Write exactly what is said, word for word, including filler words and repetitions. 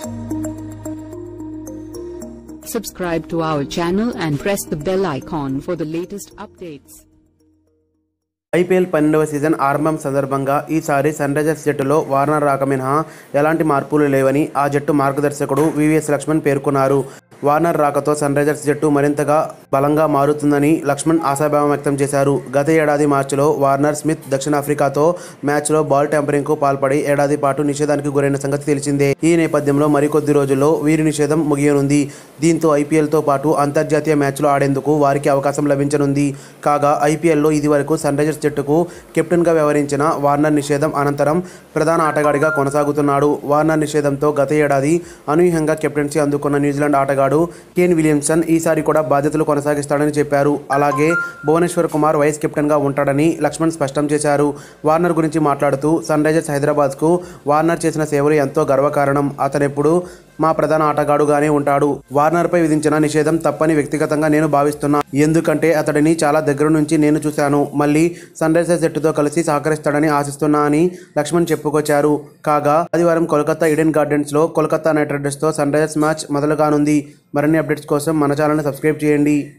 Subscribe to our channel and press the bell icon for the latest updates. IPL పన్నెండవ season ఆరంభం సందర్భంగా ఈసారి sun Risers జట్టులో Warner రాక మినహా ఎలాంటి మార్పులు లేవని ఆ జట్టు మార్గదర్శకుడు వివిఎస్ లక్ష్మణ్ పేర్కొన్నారు. వార్నర్ రాకతో సన్ రైజర్స్ జట్టు మరింతగా బలంగా మారుతుందని లక్ష్మణ్ ఆశాభావం వ్యక్తం చేశారు. గత ఏడాది మార్చిలో వార్నర్, స్మిత్ దక్షిణాఫ్రికాతో మ్యాచ్లో బాల్ ట్యాంపరింగ్కు పాల్పడి ఏడాది పాటు నిషేధానికి గురైన సంగతి తెలిసిందే. ఈ నేపథ్యంలో మరికొద్ది రోజుల్లో వీరి నిషేధం ముగియనుంది. దీంతో ఐపీఎల్తో పాటు అంతర్జాతీయ మ్యాచ్లు ఆడేందుకు వారికి అవకాశం లభించనుంది. కాగా ఐపీఎల్లో ఇదివరకు సన్ రైజర్స్ జట్టుకు కెప్టెన్గా వ్యవహరించిన వార్నర్ నిషేధం అనంతరం ప్రధాన ఆటగాడిగా కొనసాగుతున్నాడు. వార్నర్ నిషేధంతో గత ఏడాది అనూహ్యంగా కెప్టెన్సీ అందుకున్న న్యూజిలాండ్ ఆటగాడు కేన్ విలియమ్సన్ ఈసారి కూడా బాధ్యతలు కొనసాగిస్తాడని చెప్పారు. అలాగే భువనేశ్వర్ కుమార్ వైస్ కెప్టెన్గా ఉంటాడని లక్ష్మణ్ స్పష్టం చేశారు. వార్నర్ గురించి మాట్లాడుతూ సన్ రైజర్స్ హైదరాబాద్కు వార్నర్ చేసిన సేవలు ఎంతో గర్వకారణం. అతనెప్పుడు మా ప్రధాన ఆటగాడుగానే ఉంటాడు. వార్నర్పై విధించిన నిషేధం తప్పని వ్యక్తిగతంగా నేను భావిస్తున్నా. ఎందుకంటే అతడిని చాలా దగ్గర నుంచి నేను చూశాను. మళ్ళీ సన్ రైజర్స్ జట్టుతో కలిసి సహకరిస్తాడని ఆశిస్తున్నా అని లక్ష్మణ్ చెప్పుకొచ్చారు. కాగా ఆదివారం కోల్కతా ఈడెన్ గార్డెన్స్లో కోల్కతా నైట్ రైడర్స్తో సన్ రైజర్స్ మ్యాచ్ మొదలుగానుంది. మరిన్ని అప్డేట్స్ కోసం మన ఛానల్ని సబ్స్క్రైబ్ చేయండి.